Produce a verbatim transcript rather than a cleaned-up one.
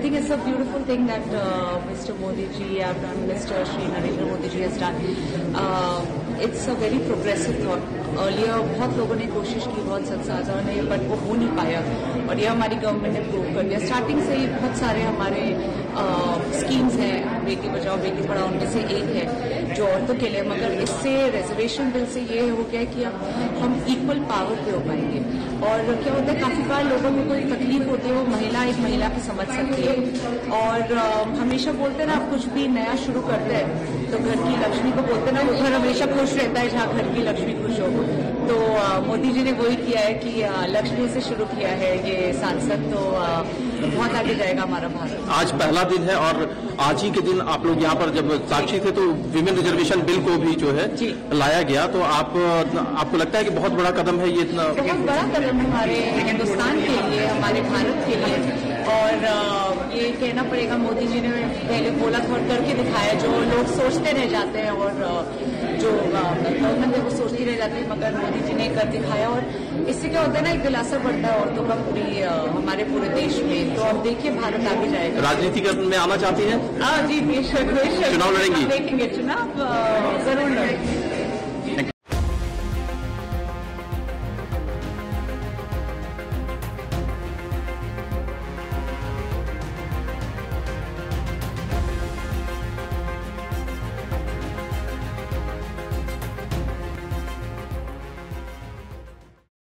think it's a beautiful thing that uh, Mister Modi ji have done, Mister Shri Narendra Modi ji has done. Uh, it's a very progressive thought. Earlier बहुत लोगों ने कोशिश की, बहुत संसाधनों ने, but वो हो नहीं पाया और ये हमारी गवर्नमेंट ने प्रूव कर दिया। स्टार्टिंग से ही बहुत सारे हमारे स्कीम्स हैं, बेटी बचाओ बेटी पढ़ाओ, उनमें से एक है जो औरतों के लिए, मगर इससे रिजर्वेशन बिल से ये हो गया कि अब हम इक्वल पावर पे हो पाएंगे। और क्या होता है, काफी बार लोगों में कोई तकलीफ होती है, वो महिला एक महिला की समझ सकती है। और आ, हमेशा बोलते हैं ना, आप कुछ भी नया शुरू करते हैं तो घर की लक्ष्मी को बोलते हैं ना, वो घर हमेशा खुश रहता है जहाँ घर की लक्ष्मी खुश हो। तो आ, मोदी जी ने वही किया है कि आ, लक्ष्मी से शुरू किया है ये सांसद, तो आ, बहुत आगे जाएगा हमारा भारत। आज पहला दिन है और आज ही के दिन आप लोग यहाँ पर जब साक्षी थे तो विमेन रिजर्वेशन बिल को भी जो है लाया गया, तो आप आपको लगता है कि बहुत बड़ा कदम है ये? इतना बहुत बड़ा कदम हमारे हिंदुस्तान के लिए, हमारे भारत के लिए। और ये कहना पड़ेगा, मोदी जी ने पहले बोला था और करके दिखाया, जो लोग सोचते रह जाते हैं और जो गवर्नमेंट है वो सोचती रह जाती है, मगर मोदी जी ने कर दिखाया। और इससे क्या होता है ना, एक दिलासा बढ़ता है औरतों का पूरी हमारे पूरे देश में। तो अब देखिए भारत आगे जाएगा। राजनीति में आना चाहती हैं? हाँ जी, बेशक बेशक चुनाव लड़ेंगी? देखेंगे, चुनाव जरूर लड़ेंगे।